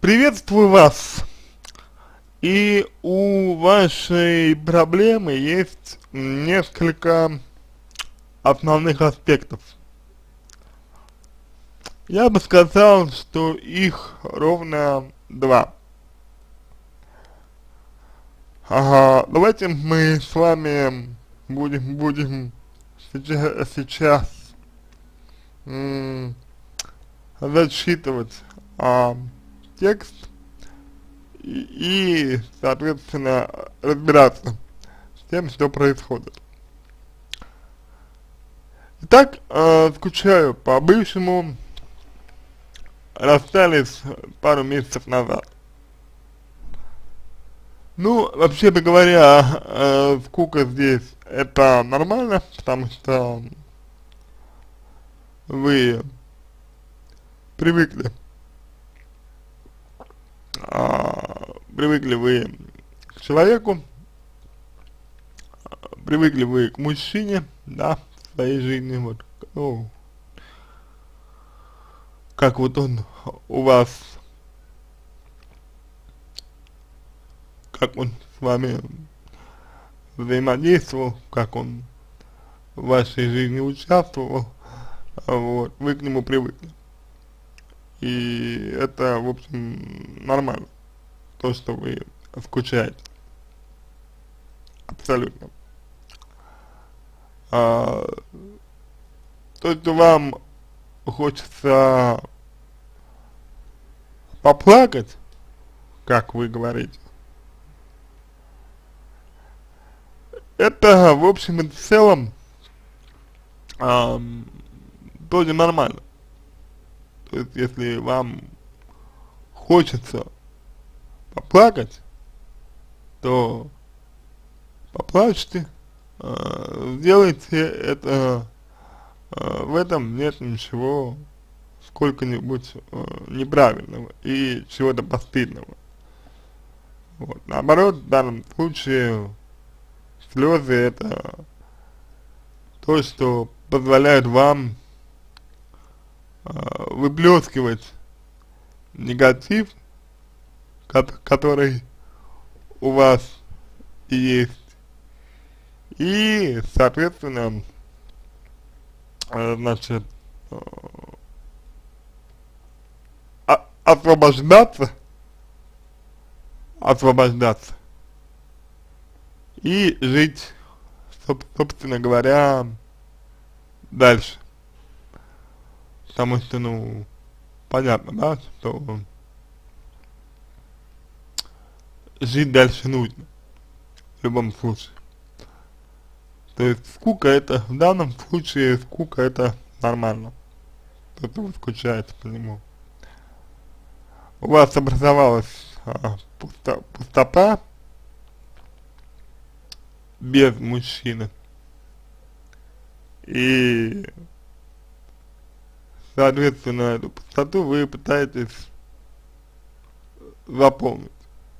Приветствую вас. И у вашей проблемы есть несколько основных аспектов. Я бы сказал, что их ровно два. Ага, давайте мы с вами будем сейчас м, зачитывать текст соответственно, разбираться с тем, что происходит. Итак, скучаю по бывшему, расстались пару месяцев назад. Ну, вообще-то говоря, скука здесь это нормально, потому что вы привыкли, привыкли вы к человеку, привыкли вы к мужчине, да, в своей жизни, вот, ну, как вот он у вас, как он с вами взаимодействовал, как он в вашей жизни участвовал, вот, вы к нему привыкли. И это, в общем, нормально, то, что вы скучаете, абсолютно. То, что вам хочется поплакать, как вы говорите, это, в общем и целом, тоже нормально. То есть, если вам хочется поплакать, то поплачьте, сделайте это, в этом нет ничего сколько-нибудь неправильного и чего-то постыдного. Вот. Наоборот, в данном случае слезы это то, что позволяет вам выплескивать негатив, который у вас есть, и, соответственно, значит, освобождаться и жить, собственно говоря, дальше. Потому что, ну, понятно, да, что жить дальше нужно, в любом случае. То есть скука это, в данном случае скука это нормально, то, что вы скучаете по нему. У вас образовалась пустота без мужчины, и, соответственно, эту пустоту вы пытаетесь заполнить.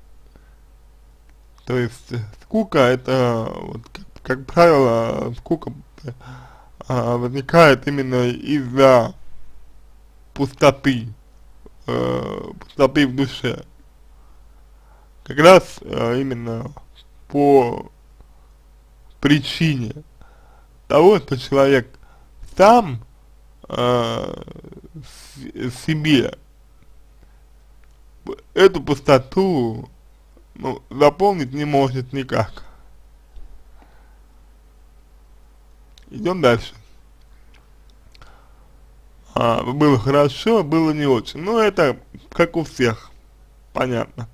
То есть скука это, вот, как правило, скука возникает именно из-за пустоты, пустоты в душе. Как раз именно по причине того, что человек сам себе эту пустоту, ну, заполнить не может никак. Идем дальше. Было хорошо, было не очень. Ну, это как у всех, понятно.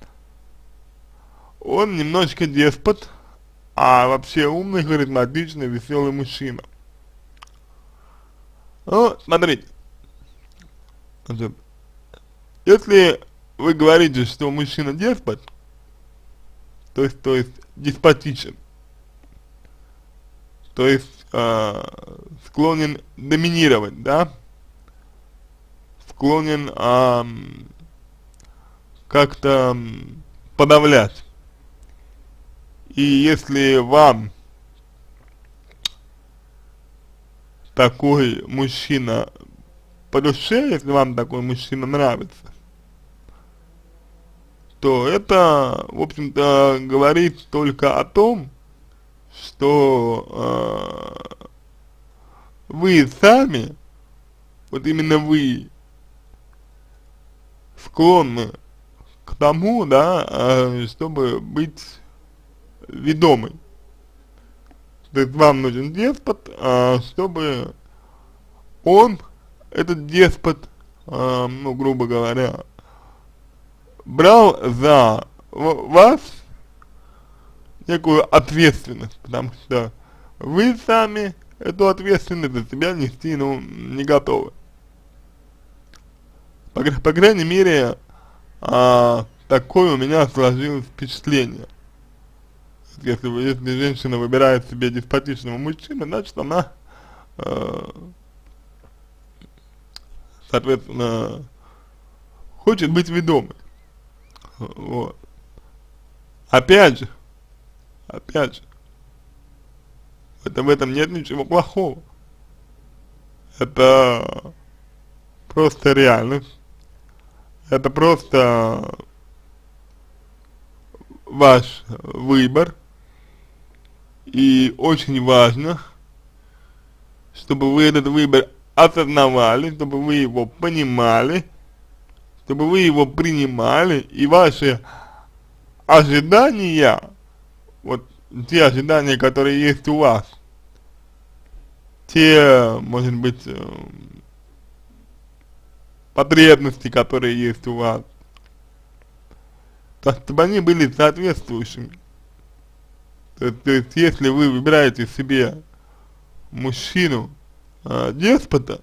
Он немножечко деспот, а вообще умный, харизматичный, веселый мужчина. Ну, смотрите, значит, если вы говорите, что мужчина деспот, то есть деспотичен, то есть склонен доминировать, да, склонен как-то подавлять. И если вам такой мужчина по душе, если вам такой мужчина нравится, что это, в общем-то, говорит только о том, что вы сами, вот именно вы, склонны к тому, да, чтобы быть ведомой. То есть вам нужен деспот, чтобы он, этот деспот, ну, грубо говоря, брал за вас некую ответственность, потому что вы сами эту ответственность за себя нести, ну, не готовы. По крайней мере, такое у меня сложилось впечатление. Если женщина выбирает себе деспотичного мужчину, значит она, соответственно, хочет быть ведомой. Вот. Опять же, в этом нет ничего плохого. Это просто реальность. Это просто ваш выбор. И очень важно, чтобы вы этот выбор осознавали, чтобы вы его понимали, чтобы вы его принимали, и ваши ожидания, вот те ожидания, которые есть у вас, те, может быть, потребности, которые есть у вас, чтобы они были соответствующими. То есть, если вы выбираете себе мужчину, деспота,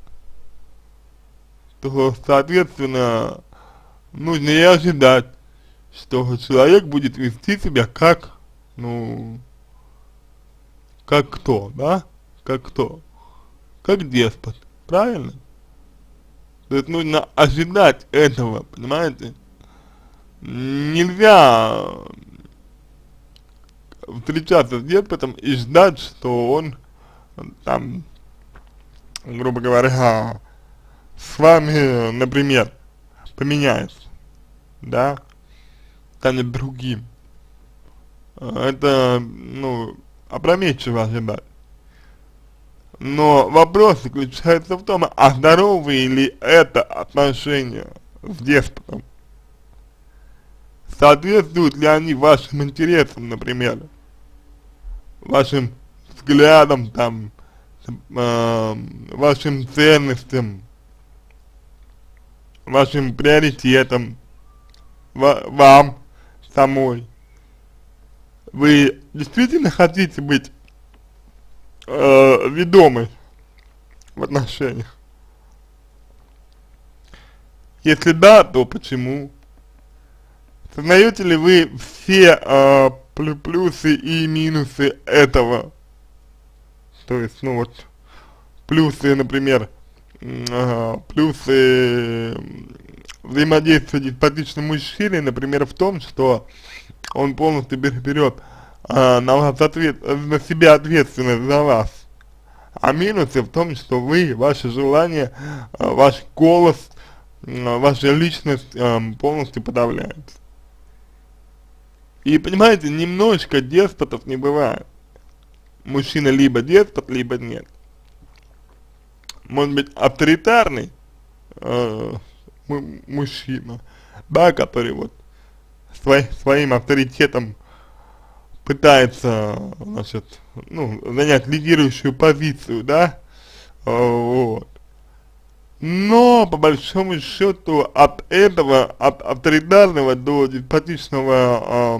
то, соответственно, нужно и ожидать, что человек будет вести себя как, ну, как кто, да? Как кто? Как деспот, правильно? То есть нужно ожидать этого, понимаете? Нельзя встречаться с деспотом и ждать, что он там, грубо говоря, с вами, например, поменяется, да, станет другим. Это, ну, опрометчиво ожидать. Но вопрос заключается в том, а здоровые ли это отношения с деспотом? Соответствуют ли они вашим интересам, например, вашим взглядам, там, вашим ценностям, вашим приоритетам, вам самой? Вы действительно хотите быть ведомой в отношениях? Если да, то почему? Сознаете ли вы все плюсы и минусы этого? То есть, ну вот, плюсы, например, плюсы взаимодействия с деспотичным мужчиной, например, в том, что он полностью берет на вас на себя ответственность за вас. А минусы в том, что вы, ваши желания, ваш голос, ваша личность полностью подавляется. И понимаете, немножечко деспотов не бывает. Мужчина либо деспот, либо нет. Может быть, авторитарный мужчина, да, который вот своим авторитетом пытается, значит, ну, занять лидирующую позицию, да, вот. Но, по большому счету, от этого, от авторитарного до деспотичного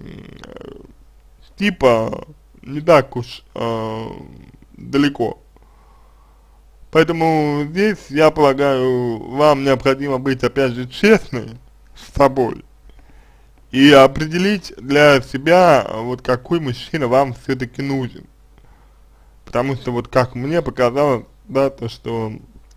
типа не так уж далеко. Поэтому здесь, я полагаю, вам необходимо быть, опять же, честной с собой и определить для себя, вот какой мужчина вам все-таки нужен. Потому что, вот как мне показалось, да, то, что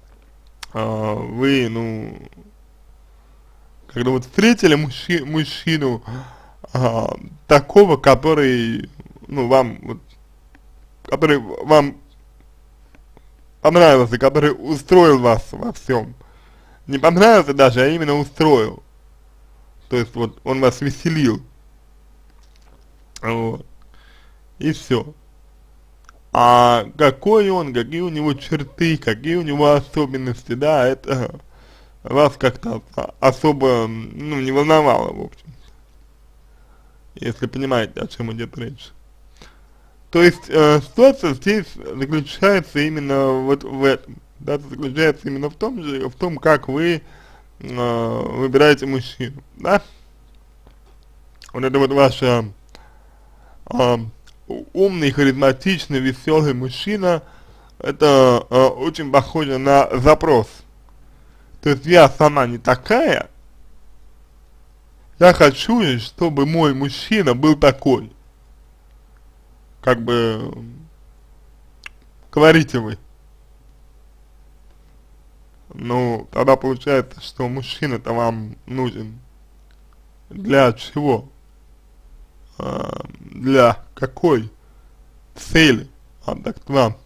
вы, ну, когда вот встретили мужчину такого, который, ну, который вам понравился, который устроил вас во всем. Не понравился даже, а именно устроил. То есть вот он вас веселил, вот, и все. А какой он, какие у него черты, какие у него особенности, да, это вас как-то особо, ну, не волновало, в общем, если понимаете, о чем идет речь. То есть ситуация здесь заключается именно вот в этом, да, заключается именно в том же, в том, как вы выбираете мужчину, да. Вот это вот ваша а, умный, харизматичный, веселый мужчина, это очень похоже на запрос. То есть я сама не такая, я хочу, чтобы мой мужчина был такой, как бы говорите вы. Ну, тогда получается, что мужчина-то вам нужен для чего? Для какой цели к вам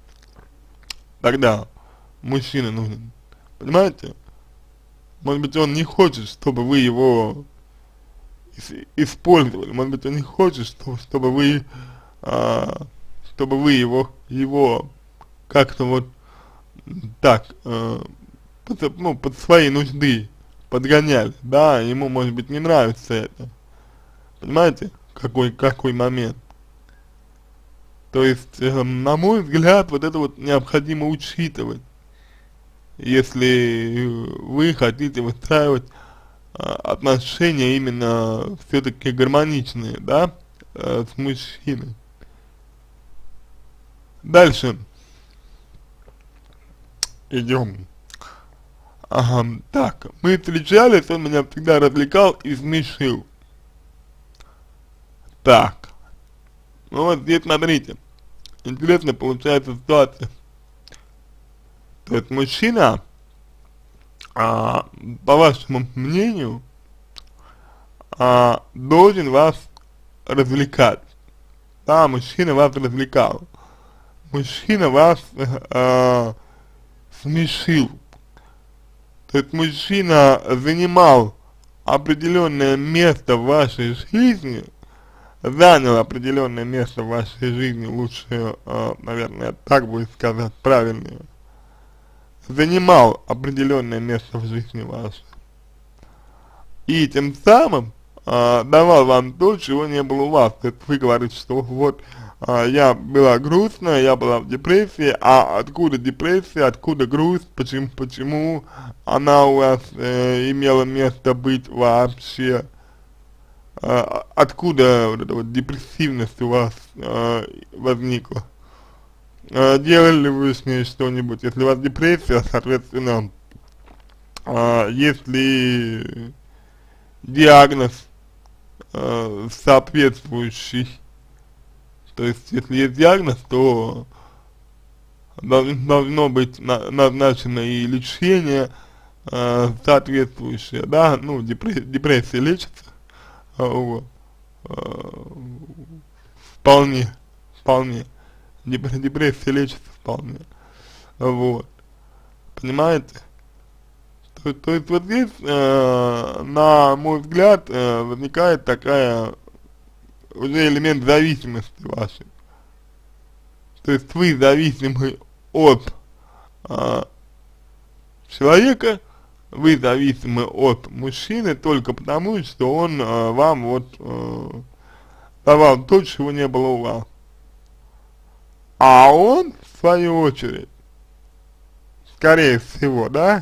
тогда мужчина нужен? Понимаете? Может быть, он не хочет, чтобы вы его использовали, может быть, он не хочет, чтобы вы, его как-то вот так, ну, под свои нужды подгоняли, да, ему, может быть, не нравится это, понимаете, какой момент. То есть, на мой взгляд, вот это вот необходимо учитывать, если вы хотите выстраивать отношения именно все-таки гармоничные, да, с мужчиной. Дальше идем. Ага, так, мы встречались, он меня всегда развлекал и смешил. Так, ну вот здесь смотрите, интересно получается ситуация. То есть мужчина, по вашему мнению, должен вас развлекать. Да, мужчина вас развлекал. Мужчина вас смешил. То есть мужчина занимал определенное место в вашей жизни, занял определенное место в вашей жизни, лучше, наверное, так будет сказать правильнее, занимал определенное место в жизни вашей. И тем самым давал вам то, чего не было у вас. То есть вы говорите, что вот я была грустная, я была в депрессии, а откуда депрессия, откуда грусть, почему она у вас имела место быть вообще, откуда вот эта вот депрессивность у вас возникла. Делали ли вы с ней что-нибудь? Если у вас депрессия, соответственно, есть ли диагноз соответствующий? То есть, если есть диагноз, то должно быть назначено и лечение соответствующее, да, ну, депрессия лечится, вот, вполне, депрессия лечится вполне, вот, понимаете? То есть вот здесь, на мой взгляд, возникает такая уже элемент зависимости вашей. То есть вы зависимы от человека, вы зависимы от мужчины только потому, что он вам вот давал то, чего не было у вас. А он, в свою очередь, скорее всего, да,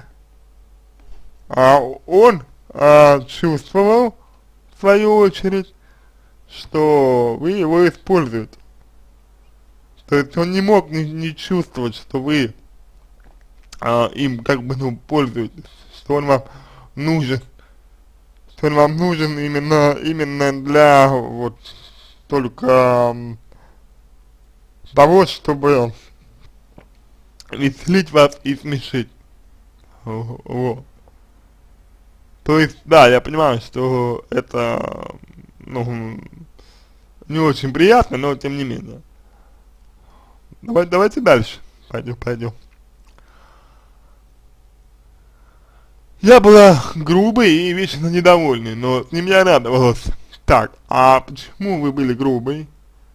он чувствовал, в свою очередь, что вы его используете. То есть он не мог не чувствовать, что вы им как бы, ну, пользуетесь, что он вам нужен, именно для вот только того, чтобы веселить вас и смешить. Вот. То есть, да, я понимаю, что это, ну, не очень приятно, но тем не менее. Давайте дальше пойдем. Я была грубой и вечно недовольной, но с ним я радовалась. Так, а почему вы были грубой?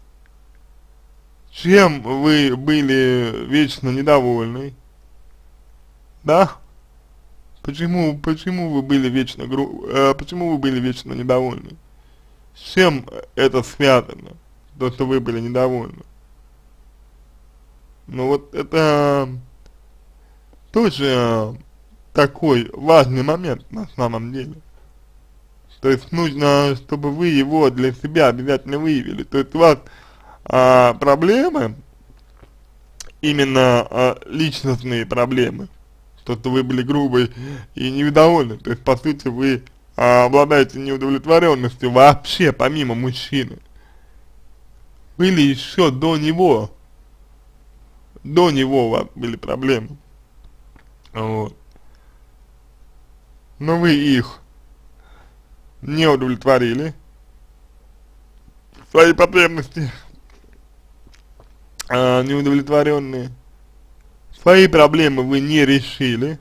Чем вы были вечно недовольны? Да? Почему вы были вечно почему вы были вечно недовольны? С чем это связано? То, что вы были недовольны? Ну вот это тоже такой важный момент на самом деле. То есть нужно, чтобы вы его для себя обязательно выявили. То есть у вас проблемы, именно личностные проблемы, то, что вы были грубы и недовольны. То есть, по сути, вы обладаете неудовлетворенностью вообще, помимо мужчины. Были еще до него у вас были проблемы. Вот. Но вы их не удовлетворили, свои потребности неудовлетворенные, свои проблемы вы не решили,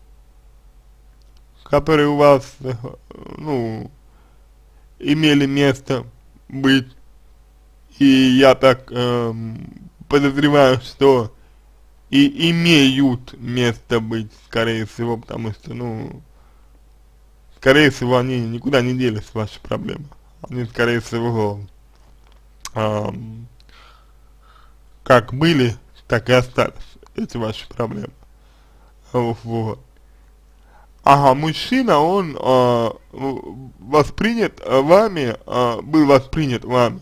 которые у вас, ну, имели место быть, и я так подозреваю, что и имеют место быть, скорее всего, потому что, ну, скорее всего, они никуда не делись, ваши проблемы. Они, скорее всего, как были, так и остались, эти ваши проблемы. Вот. Ага, мужчина, он воспринят вами, был воспринят вами,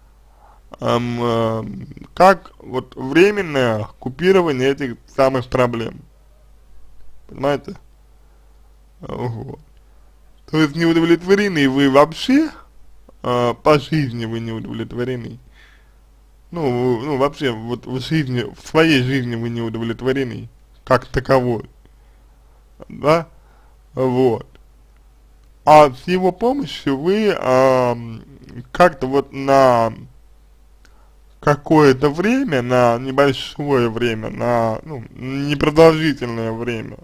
как вот временное купирование этих самых проблем. Понимаете? Вот. То есть не удовлетворены вы вообще, по жизни вы не удовлетворены. Ну вообще, вот в жизни, в своей жизни вы не удовлетворены, как таковой, да, вот. А с его помощью вы как-то вот на какое-то время, на небольшое время, на, ну, непродолжительное время,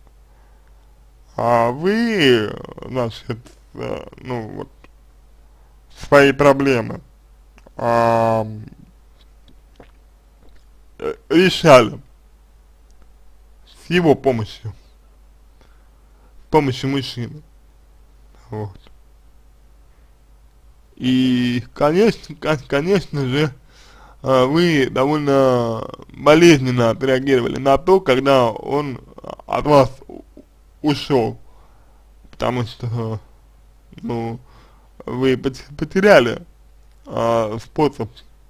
вы, значит, ну, вот, свои проблемы решали с его помощью, с помощью мужчины, вот. И, конечно же, вы довольно болезненно отреагировали на то, когда он от вас ушел, потому что, ну, вы потеряли способ,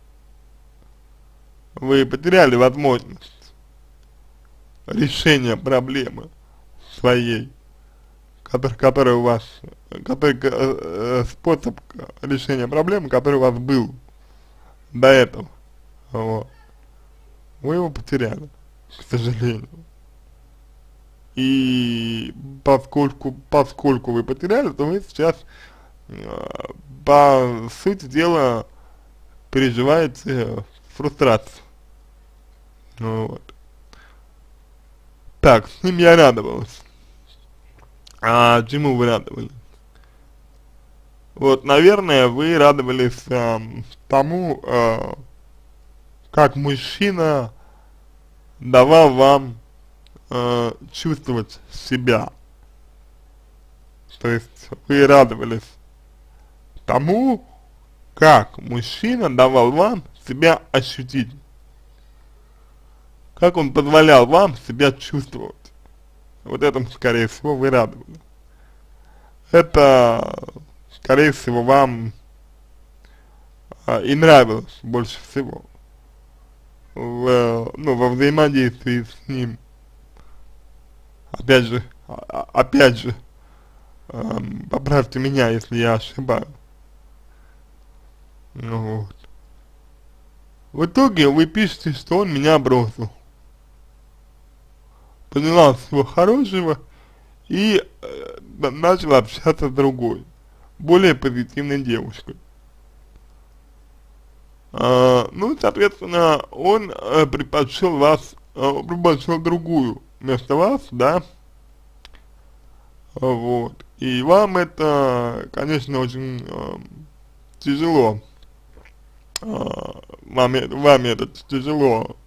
вы потеряли возможность решения проблемы своей, который у вас, способ решения проблемы, который у вас был до этого, вот. Вы его потеряли, к сожалению. И поскольку вы потеряли, то вы сейчас, по сути дела, переживаете фрустрацию. Ну, вот. Так, с ним я радовалась. А чему вы радовались? Вот, наверное, вы радовались тому, как мужчина давал вам чувствовать себя. То есть вы радовались тому, как мужчина давал вам себя ощутить. Как он позволял вам себя чувствовать. Вот этому, скорее всего, вы радовались. Это, скорее всего, вам и нравилось больше всего во взаимодействии с ним. Опять же, поправьте меня, если я ошибаюсь. Ну вот. В итоге вы пишете, что он меня бросил. Поняла всего хорошего и начал общаться с другой, более позитивной девушкой. Ну, соответственно, он предпочел другую вместо вас, да, вот, и вам это, конечно, очень тяжело, вами это тяжело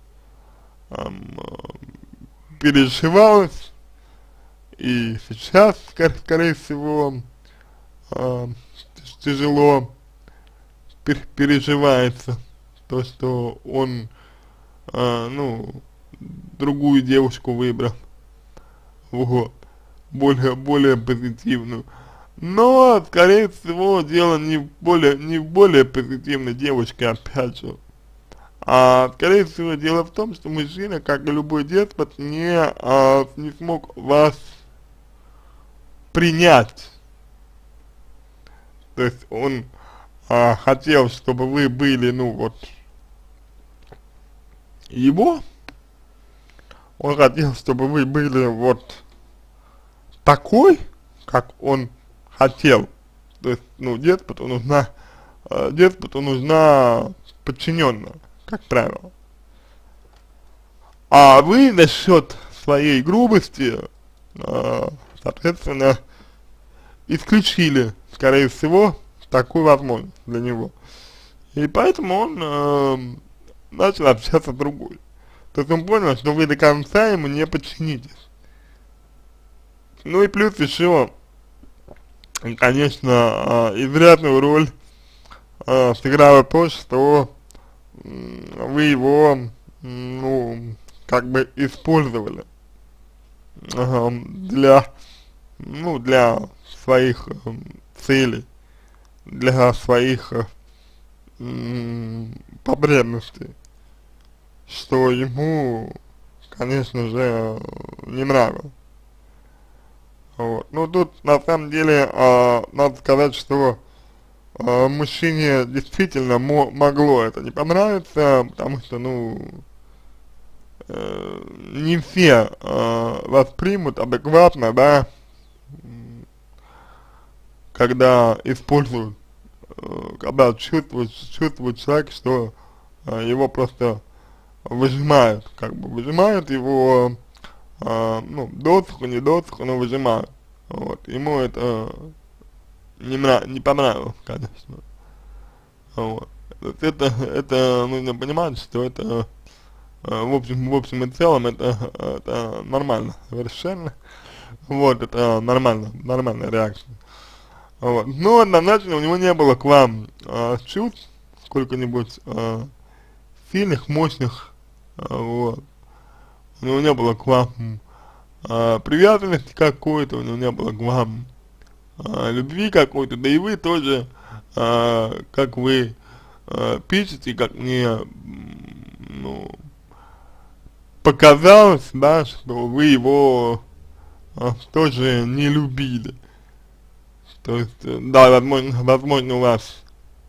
переживалось, и сейчас, скорее всего, э, тяжело переживается то, что он, ну, другую девушку выбрал, вот, более позитивную. Но, скорее всего, дело не в более позитивной девушке, опять же, а скорее всего дело в том, что мужчина, как и любой деспот, не смог вас принять. То есть он хотел, чтобы вы были, ну вот, его, он хотел, чтобы вы были вот такой, как он хотел. То есть, ну, деспоту нужна подчиненная, как правило. А вы за счет своей грубости, соответственно, исключили, скорее всего, такую возможность для него. И поэтому он начал общаться с другой. То есть он понял, что вы до конца ему не подчинитесь. Ну и плюс еще, конечно, изрядную роль сыграло то, что вы его, ну, как бы использовали для, ну, для своих целей, для своих потребностей, что ему, конечно же, не нравилось. Вот. Ну тут на самом деле надо сказать, что мужчине действительно могло это не понравиться, потому что, ну, не все воспримут адекватно, да, когда используют, когда чувствует человек, что его просто выжимают, как бы выжимают его, ну, досуху, не досуху, но выжимают. Вот, ему это не понравилось, конечно. Вот. Это нужно понимать, что это, в общем и целом, это нормально, совершенно. Вот, это нормальная реакция. Вот. Но однозначно у него не было к вам чувств, сколько-нибудь сильных, мощных, вот. У него не было к вам привязанности какой-то, у него не было к вам любви какой-то, да и вы тоже, как вы пишете, как мне, ну, показалось, да, что вы его тоже не любили. То есть, да, возможно у вас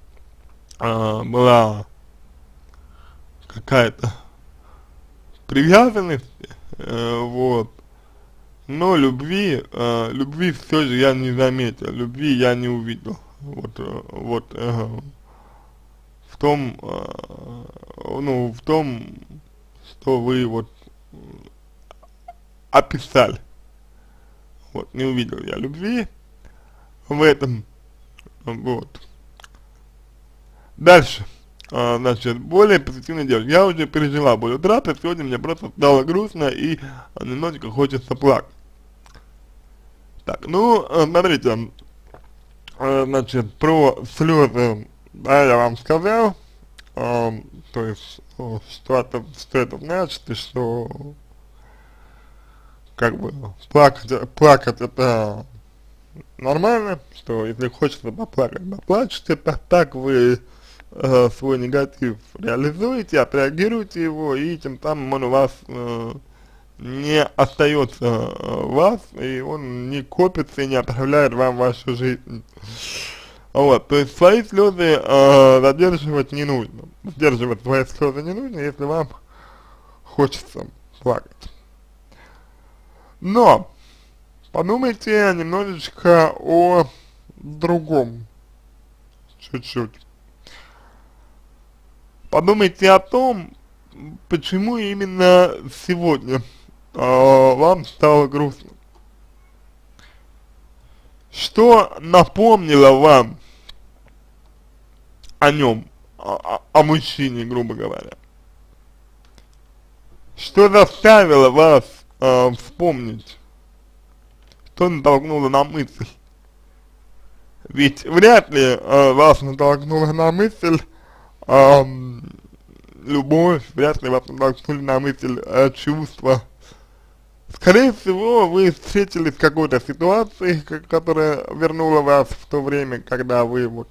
была какая-то привязанность, вот, но любви все же я не заметил, любви я не увидел, вот, в том, ну, в том, что вы вот описали, вот, не увидел я любви в этом, вот. Дальше, значит, более позитивный девушка. Я уже пережила боль утраты, сегодня мне просто стало грустно и немножечко хочется плакать. Так, ну, смотрите, значит, про слезы, да, я вам сказал, то есть, что это значит, и что, как бы, плакать это нормально, что если хочется поплакать, поплачьте, так вы свой негатив реализуете, отреагируете его, и тем самым он у вас не остается вас, и он не копится и не отправляет вам вашу жизнь. Вот, то есть свои слезы задерживать не нужно. Сдерживать свои слезы не нужно, если вам хочется плакать. Но подумайте немножечко о другом, чуть-чуть. Подумайте о том, почему именно сегодня вам стало грустно. Что напомнило вам о нем, о мужчине, грубо говоря? Что заставило вас вспомнить? Что натолкнуло на мысль? Ведь вряд ли вас натолкнуло на мысль любовь, вряд ли вас натолкнули на мысль чувства. Скорее всего, вы встретились в какой-то ситуации, которая вернула вас в то время, когда вы вот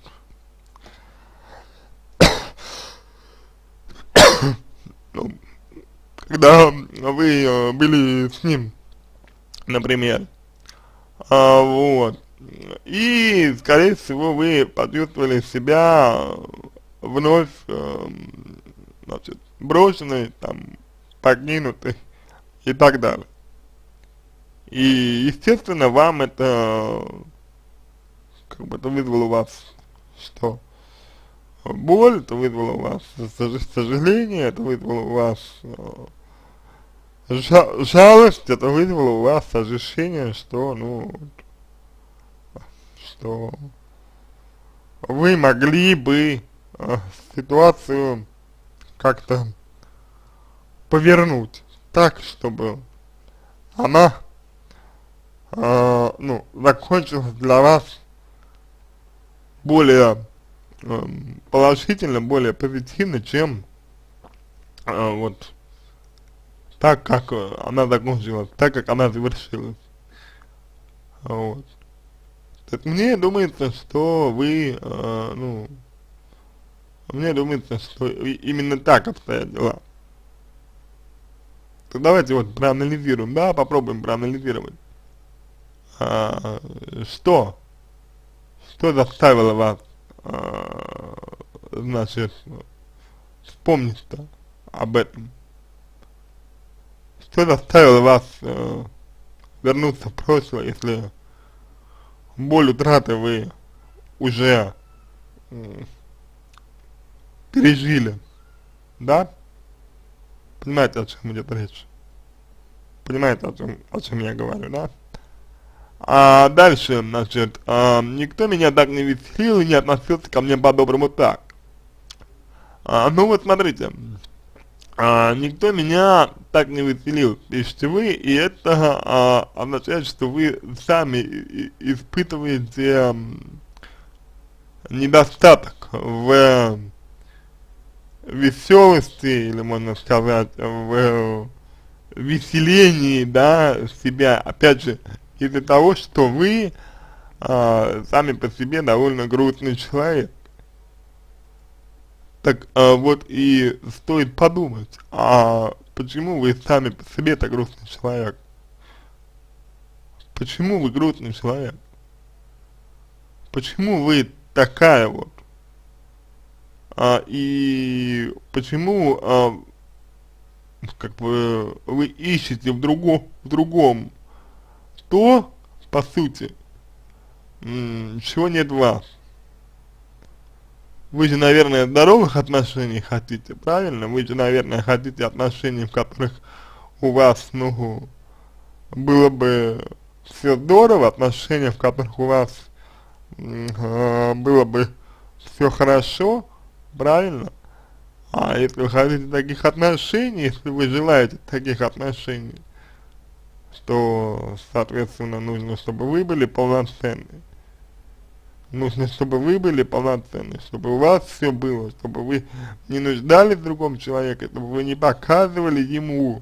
ну, когда вы были с ним, например, вот, и, скорее всего, вы почувствовали себя вновь, значит, брошенной, там, покинутой и так далее. И, естественно, вам это, как бы, это вызвало у вас, что? Боль, это вызвало у вас сожаление, это вызвало у вас жалость, это вызвало у вас ощущение, что, ну, что вы могли бы ситуацию как-то повернуть так, чтобы она, ну, закончилась для вас более положительно, более позитивно, чем вот так, как она закончилась, так, как она завершилась. Вот. Так мне думается, что вы, ну, мне думается, что именно так обстоят дела. Так давайте вот проанализируем, да, попробуем проанализировать. Что? Что заставило вас, значит, вспомнить-то об этом? Что заставило вас вернуться в прошлое, если боль утраты вы уже пережили, да? Понимаете, о чем идет речь? Понимаете, о чем я говорю, да? А дальше, значит, никто меня так не веселил и не относился ко мне по-доброму так. Ну вот смотрите, никто меня так не веселил, пишите вы, и это означает, что вы сами испытываете недостаток в веселости, или можно сказать, в веселении, да, себя, опять же, из-за того, что вы сами по себе довольно грустный человек. Так вот и стоит подумать, почему вы сами по себе так грустный человек? Почему вы грустный человек? Почему вы такая вот? И почему как бы вы ищете в другом то, по сути, чего нет в вас? Вы же, наверное, здоровых отношений хотите, правильно? Вы же, наверное, хотите отношений, в которых у вас, ну, было бы все здорово, отношения, в которых у вас было бы все хорошо, правильно? А если вы хотите таких отношений, если вы желаете таких отношений, то, соответственно, нужно, чтобы вы были полноценны. Нужно, чтобы вы были полноценны, чтобы у вас все было, чтобы вы не нуждались в другом человеке, чтобы вы не показывали ему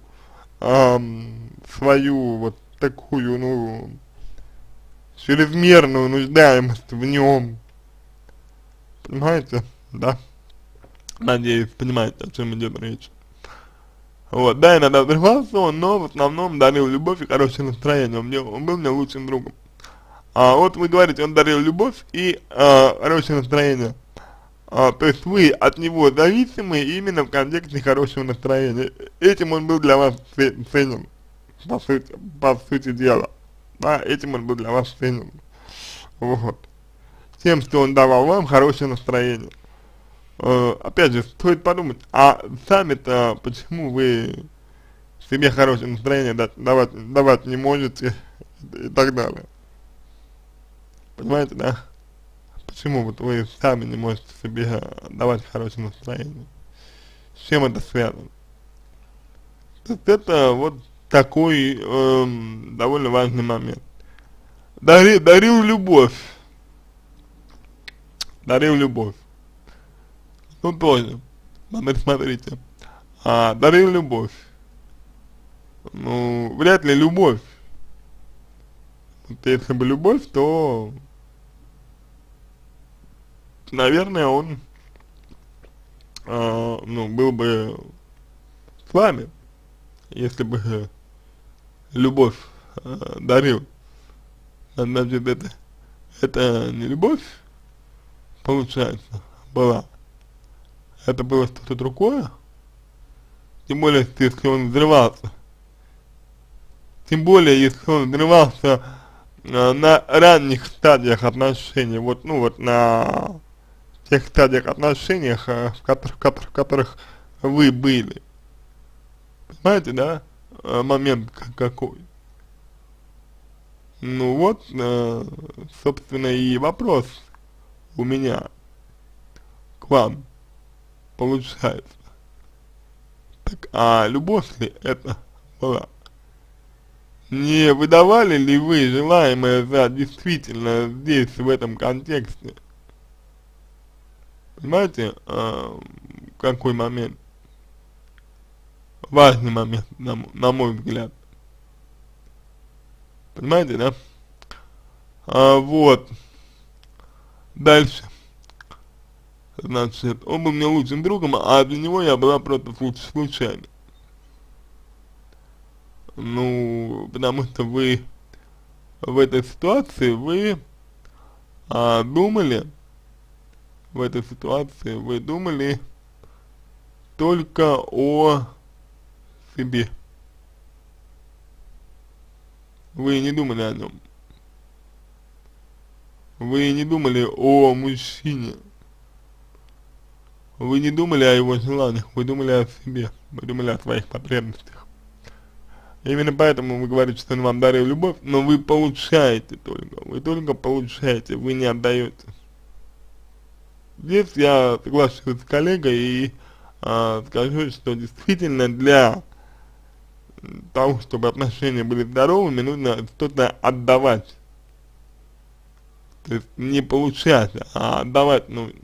свою вот такую, ну, чрезмерную нуждаемость в нем. Понимаете? Да? Надеюсь, понимаете, о чем идет речь. Вот, да, иногда взрывался он, но в основном дарил любовь и хорошее настроение. Он был мне лучшим другом. Вот вы говорите, он дарил любовь и хорошее настроение. То есть вы от него зависимы именно в контексте хорошего настроения. Этим он был для вас ценен, по сути дела. Да, этим он был для вас ценен. Вот. Тем, что он давал вам хорошее настроение. Опять же, стоит подумать, сами-то почему вы себе хорошее настроение давать не можете и так далее. Понимаете, да? Почему вот вы сами не можете себе давать хорошее настроение? С чем это связано? То есть это вот такой довольно важный момент. Дарил любовь. Дарил любовь. Ну тоже. Смотрите. Дарил любовь. Ну, вряд ли любовь. Вот если бы любовь, то, наверное, он, ну, был бы с вами, если бы любовь дарил. Значит, это не любовь, получается, была. Это было что-то другое. Тем более, если он взрывался. Тем более, если он взрывался на ранних стадиях отношений, вот, ну вот на тех стадиях отношениях, в которых вы были. Понимаете, да, момент какой? Ну вот, собственно, и вопрос у меня к вам получается. Так, любовь ли это была? Не выдавали ли вы желаемое за действительно здесь, в этом контексте? Понимаете, какой момент? Важный момент, на мой взгляд. Понимаете, да? Вот. Дальше. Значит, он был мне лучшим другом, а для него я была просто случайно. Ну, потому что вы в этой ситуации, думали, в этой ситуации вы думали только о себе. Вы не думали о нем. Вы не думали о мужчине. Вы не думали о его желаниях, вы думали о себе, вы думали о своих потребностях. Именно поэтому вы говорите, что он вам дарил любовь, но вы получаете вы только получаете, вы не отдаете. Здесь я соглашусь с коллегой и скажу, что действительно для того, чтобы отношения были здоровыми, нужно что-то отдавать. То есть не получать, а отдавать нужно.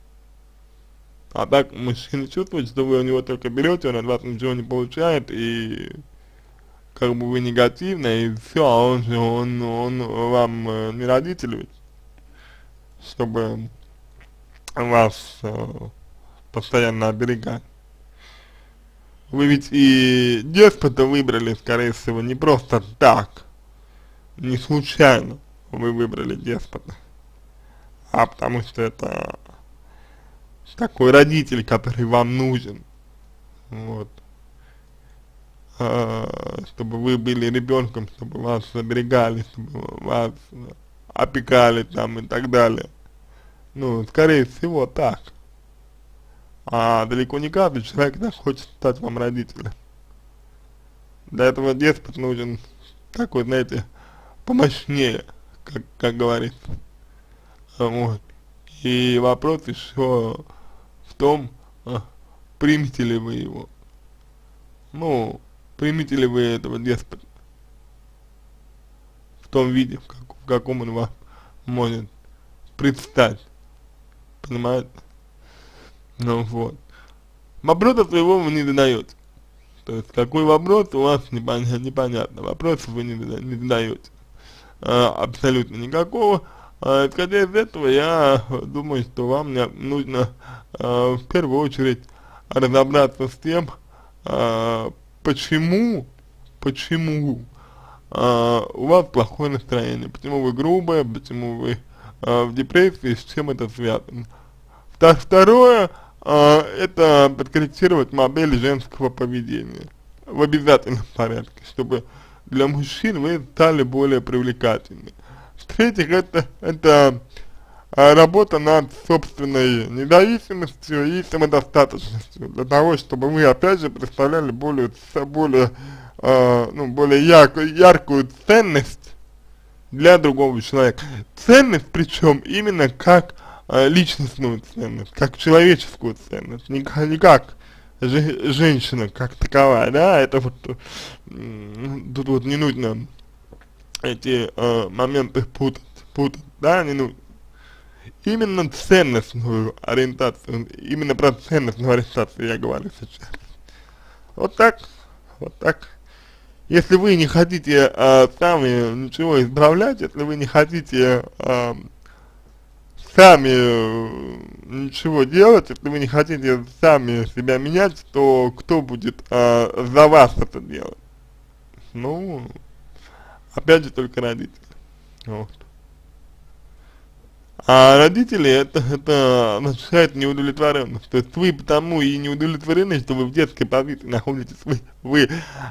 А так мужчина чувствует, что вы у него только берете, он от вас ничего не получает, и как бы вы негативно, и все, а он вам не родитель ведь, чтобы вас постоянно оберегать. Вы ведь и деспота выбрали, скорее всего, не просто так, не случайно вы выбрали деспота, а потому что это такой родитель, который вам нужен, вот, чтобы вы были ребенком, чтобы вас оберегали, чтобы вас опекали там и так далее. Ну, скорее всего, так. А далеко не каждый человек хочет стать вам родителем. Для этого деспот нужен такой, знаете, помощнее, как говорится. Вот. И вопрос еще в том, примете ли вы его. Ну, примете ли вы этого деспота в том виде, в каком он вам может предстать. Понимаете? Ну вот. Вопроса своего вы не задаете. То есть какой вопрос у вас непонятно. Вопросов вы не задаете. Абсолютно никакого. Исходя из этого, я думаю, что вам нужно в первую очередь разобраться с тем, почему у вас плохое настроение, почему вы грубые, почему вы в депрессии, с чем это связано. Второе, это подкорректировать модель женского поведения в обязательном порядке, чтобы для мужчин вы стали более привлекательны. В-третьих, это работа над собственной независимостью и самодостаточностью, для того, чтобы вы, опять же, представляли более яркую ценность для другого человека. Ценность причем именно как личностную ценность, как человеческую ценность, не как женщина как таковая, да, это вот, тут вот не нужно эти моменты путать, да, не нужно. Именно ценностную ориентацию, именно про ценностную ориентацию я говорю сейчас. Вот так, вот так. Если вы не хотите сами ничего исправлять, если вы не хотите сами ничего делать, если вы не хотите сами себя менять, то кто будет за вас это делать? Ну, опять же, только родители. Вот. А родители это означает неудовлетворенность. То есть вы потому и не удовлетворены, что вы в детской позиции находитесь, вы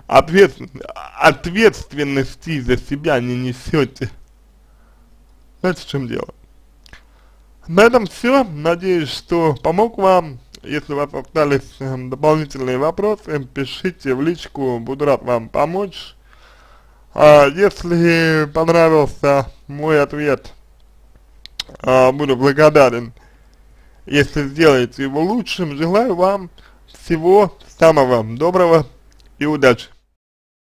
ответственности за себя не несете. Знаете, в чем дело? На этом все. Надеюсь, что помог вам. Если у вас остались дополнительные вопросы, пишите в личку, буду рад вам помочь. А если понравился мой ответ, буду благодарен, если сделаете его лучшим. Желаю вам всего самого доброго и удачи.